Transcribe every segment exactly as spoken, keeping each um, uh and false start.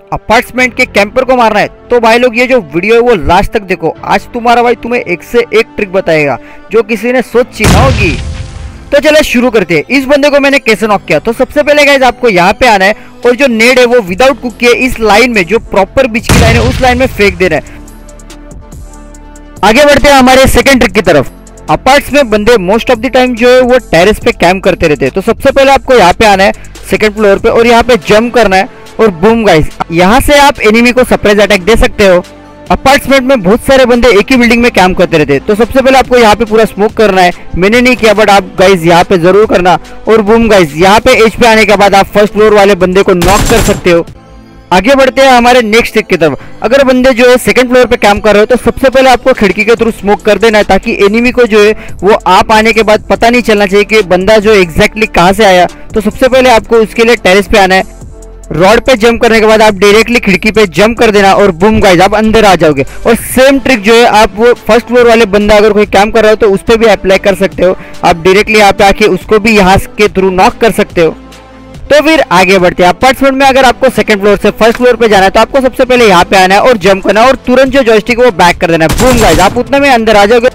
Apartment के camper को मारना है तो भाई लोग ये जो वीडियो है वो लास्ट तक देखो। आज तुम्हारा भाई तुम्हें एक से एक ट्रिक बताएगा जो किसी ने सोची ना होगी। तो चले शुरू करते हैं। इस बंदे को मैंने कैसे नॉक किया। तो सबसे पहले गाइस आपको यहाँ पे आना है और जो नेड है वो विदाउट कुक किए इस लाइन में, जो प्रॉपर बीच की लाइन है उस लाइन में फेंक देना है। आगे बढ़ते हैं हमारे सेकंड ट्रिक की तरफ। अपार्ट्स में बंदे मोस्ट ऑफ द टाइम जो है वो टेरेस पे कैंप करते रहते हैं। तो सबसे पहले आपको यहाँ पे आना है सेकंड फ्लोर पे और यहाँ पे जंप करना है और बूम गाइस यहाँ से आप एनिमी को सरप्राइज अटैक दे सकते हो। अपार्टमेंट में बहुत सारे बंदे एक ही बिल्डिंग में कैंप करते रहते हैं। तो सबसे पहले आपको यहाँ पे पूरा स्मोक करना है। मैंने नहीं किया बट आप गाइस यहाँ पे जरूर करना। और बूम गाइस यहाँ पे एज पे आने के बाद आप फर्स्ट फ्लोर वाले बंदे को नॉक कर सकते हो। आगे बढ़ते हैं हमारे नेक्स्ट ट्रिक की तरफ। अगर बंदे जो है सेकंड फ्लोर पे कैंप कर रहे हो तो सबसे पहले आपको खिड़की के थ्रू स्मोक कर देना है ताकि एनिमी को जो है वो आप आने के बाद पता नहीं चलना चाहिए कि बंदा जो एग्जैक्टली कहां से आया। तो सबसे पहले आपको उसके लिए टेरेस पे आना है। रॉड पे जंप करने के बाद आप डायरेक्टली खिड़की पे जंप कर देना और बूम गाइस आप अंदर आ जाओगे। और सेम ट्रिक जो है आप वो फर्स्ट फ्लोर वाले बंदा अगर कोई कैंप कर रहा हो तो उस पर भी अप्लाई कर सकते हो। आप डायरेक्टली यहाँ पे आके उसको भी यहाँ के थ्रू नॉक कर सकते हो। तो फिर आगे बढ़ते हैं। अपार्टमेंट में अगर आपको सेकंड फ्लोर से फर्स्ट फ्लोर पे जाना है तो आपको सबसे पहले यहाँ पे आना है और जंप करना है और तुरंत जो जॉयस्टिक है वो बैक कर देना है। बूम गाइस आप उतने में अंदर आ जाओगे।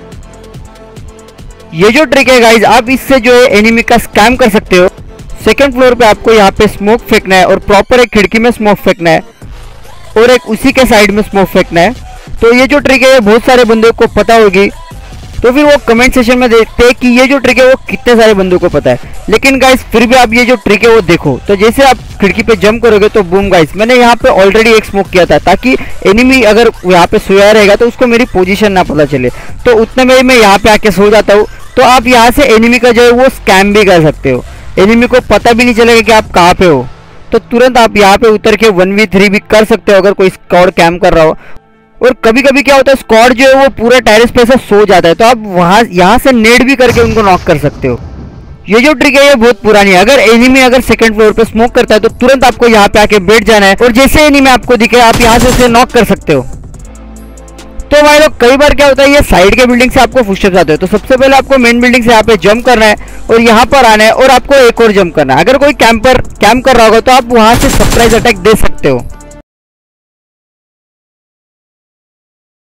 ये जो ट्रिक है गाइस आप इससे जो है एनिमी का स्कैम कर सकते हो। सेकंड फ्लोर पे आपको यहाँ पे स्मोक फेंकना है और प्रॉपर एक खिड़की में स्मोक फेंकना है और एक उसी के साइड में स्मोक फेंकना है। तो ये जो ट्रिक है ये बहुत सारे बंदों को पता होगी। तो फिर वो कमेंट सेशन में देखते हैं कि ये जो ट्रिक है वो कितने सारे बंदों को पता है। लेकिन गाइस फिर भी आप ये जो ट्रिक है वो देखो। तो जैसे आप खिड़की पे जंप करोगे तो बूम गाइस मैंने यहाँ पे ऑलरेडी एक स्मोक किया था ताकि एनिमी अगर यहाँ पे सोया रहेगा तो उसको मेरी पोजीशन ना पता चले। तो उतने में मैं यहाँ पे आके सो जाता हूँ। तो आप यहाँ से एनिमी का जो है वो स्कैम भी कर सकते हो। एनिमी को पता भी नहीं चलेगा कि आप कहाँ पे हो। तो तुरंत आप यहाँ पे उतर के वन वी थ्री भी कर सकते हो अगर कोई स्क्वाड कैंप कर रहा हो। और कभी कभी क्या होता है स्क्वाड जो है वो पूरा टेरेस पे से सो जाता है तो आप वहां यहाँ से नेड भी करके उनको नॉक कर सकते हो। ये जो ट्रिक है ये बहुत पुरानी है। अगर एनिमी अगर सेकंड फ्लोर पे स्मोक करता है तो तुरंत आपको यहाँ पे आके बैठ जाना है और जैसे एनिमी आपको दिखे आप यहाँ से उसे नॉक कर सकते हो। तो भाई लोग कई बार क्या होता है ये साइड के बिल्डिंग से आपको फुटस्टेप्स आते हैं। तो सबसे पहले आपको मेन बिल्डिंग से यहाँ पे जंप करना है और यहाँ पर आना है और आपको एक और जंप करना है। अगर कोई कैंपर कैंप कर रहा होगा तो आप वहां से सरप्राइज अटैक दे सकते हो।